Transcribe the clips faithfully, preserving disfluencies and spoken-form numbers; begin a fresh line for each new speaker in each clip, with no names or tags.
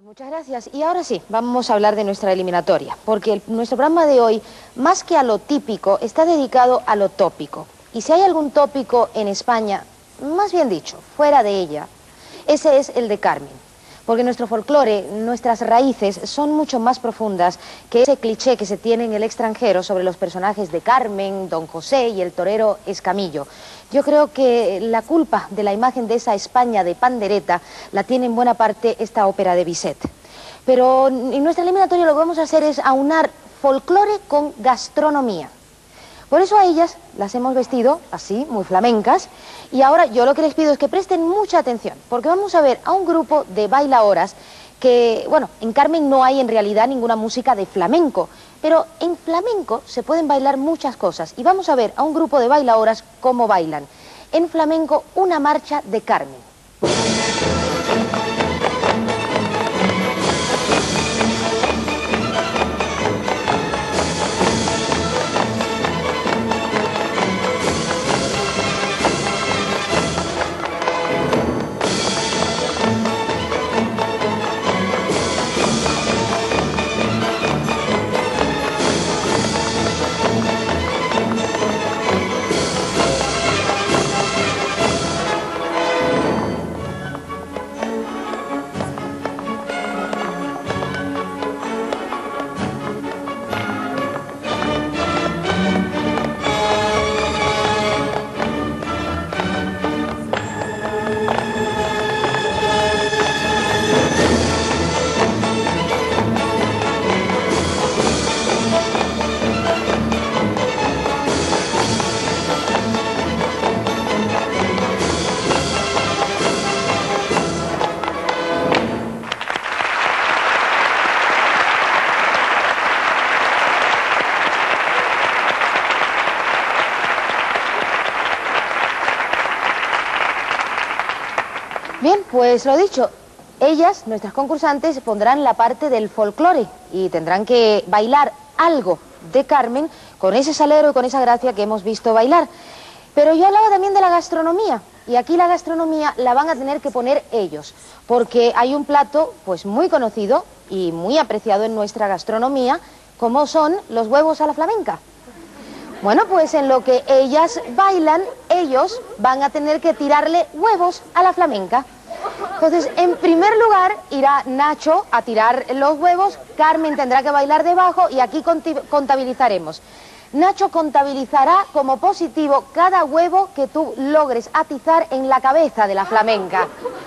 Muchas gracias. Y ahora sí, vamos a hablar de nuestra eliminatoria, porque el, nuestro programa de hoy, más que a lo típico, está dedicado a lo tópico. Y si hay algún tópico en España, más bien dicho, fuera de ella, ese es el de Carmen. Porque nuestro folclore, nuestras raíces, son mucho más profundas que ese cliché que se tiene en el extranjero sobre los personajes de Carmen, Don José y el torero Escamillo. Yo creo que la culpa de la imagen de esa España de pandereta la tiene en buena parte esta ópera de Bizet. Pero en nuestra eliminatoria lo que vamos a hacer es aunar folclore con gastronomía. Por eso a ellas las hemos vestido así, muy flamencas, y ahora yo lo que les pido es que presten mucha atención, porque vamos a ver a un grupo de bailaoras que, bueno, en Carmen no hay en realidad ninguna música de flamenco, pero en flamenco se pueden bailar muchas cosas, y vamos a ver a un grupo de bailaoras cómo bailan. En flamenco, una marcha de Carmen. Bien, pues lo dicho, ellas, nuestras concursantes, pondrán la parte del folclore y tendrán que bailar algo de Carmen con ese salero y con esa gracia que hemos visto bailar. Pero yo hablaba también de la gastronomía, y aquí la gastronomía la van a tener que poner ellos, porque hay un plato pues muy conocido y muy apreciado en nuestra gastronomía, como son los huevos a la flamenca. Bueno, pues en lo que ellas bailan, ellos van a tener que tirarle huevos a la flamenca. Entonces, en primer lugar, irá Nacho a tirar los huevos, Carmen tendrá que bailar debajo y aquí contabilizaremos. Nacho contabilizará como positivo cada huevo que tú logres atizar en la cabeza de la flamenca.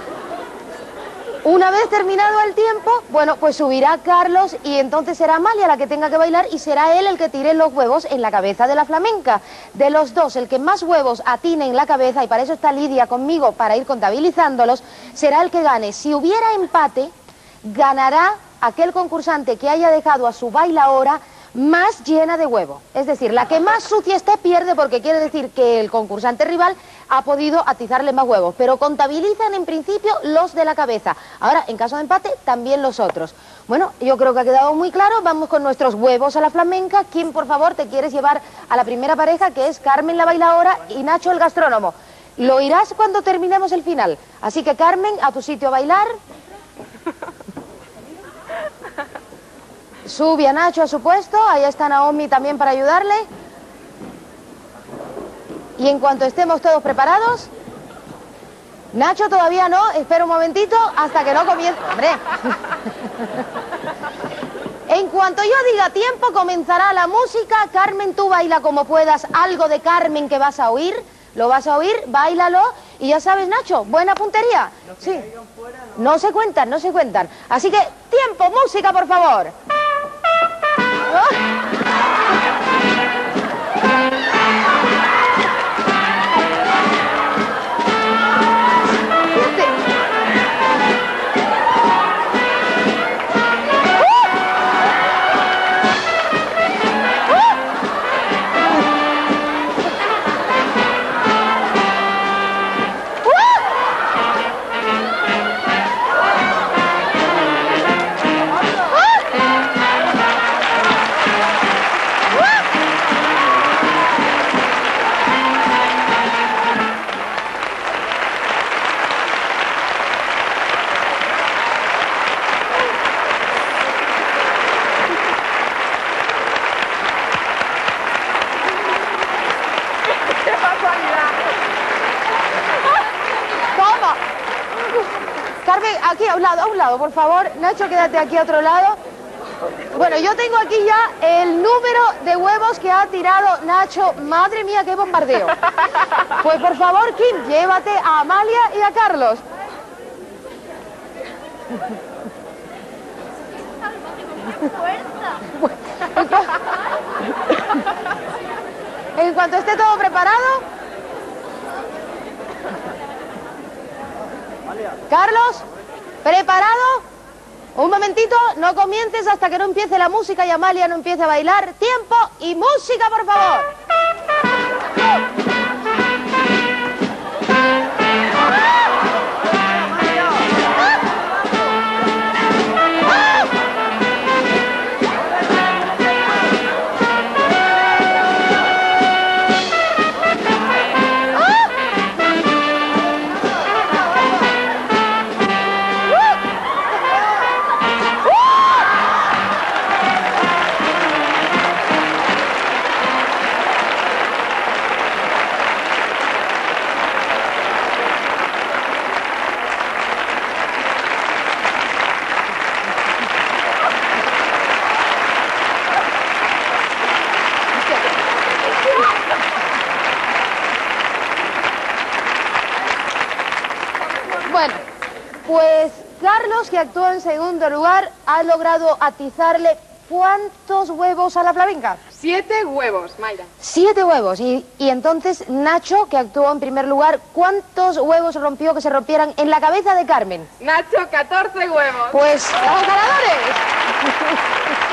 Una vez terminado el tiempo, bueno, pues subirá Carlos y entonces será Amalia la que tenga que bailar y será él el que tire los huevos en la cabeza de la flamenca. De los dos, el que más huevos atine en la cabeza, y para eso está Lidia conmigo, para ir contabilizándolos, será el que gane. Si hubiera empate, ganará aquel concursante que haya dejado a su bailaora más llena de huevo. Es decir, la que más sucia esté pierde, porque quiere decir que el concursante rival ha podido atizarle más huevos. Pero contabilizan en principio los de la cabeza. Ahora, en caso de empate, también los otros. Bueno, yo creo que ha quedado muy claro. Vamos con nuestros huevos a la flamenca. ¿Quién, por favor, te quieres llevar a la primera pareja, que es Carmen la bailaora y Nacho el gastrónomo? Lo irás cuando terminemos el final. Así que, Carmen, a tu sitio a bailar. Sube a Nacho a su puesto, ahí está Naomi también para ayudarle. Y en cuanto estemos todos preparados... Nacho todavía no, espera un momentito hasta que no comience... ¡Hombre! En cuanto yo diga tiempo, comenzará la música. Carmen, tú baila como puedas algo de Carmen que vas a oír. Lo vas a oír, báilalo. Y ya sabes, Nacho, buena puntería. Sí. No se cuentan, no se cuentan. Así que, tiempo, música, por favor. ¡Oh! a un lado, a un lado, por favor. Nacho, quédate aquí a otro lado. Bueno, yo tengo aquí ya el número de huevos que ha tirado Nacho. Madre mía, qué bombardeo. Pues por favor, Kim, llévate a Amalia y a Carlos. En cuanto esté todo preparado. Carlos, ¿preparado? Un momentito, no comiences hasta que no empiece la música y Amalia no empiece a bailar. Tiempo y música, por favor. Bueno, pues Carlos, que actuó en segundo lugar, ha logrado atizarle ¿cuántos huevos a la flamenca?
Siete huevos, Mayra.
Siete huevos. Y, y entonces Nacho, que actuó en primer lugar, ¿cuántos huevos rompió que se rompieran en la cabeza de Carmen?
Nacho, catorce huevos.
Pues, ¡los ganadores!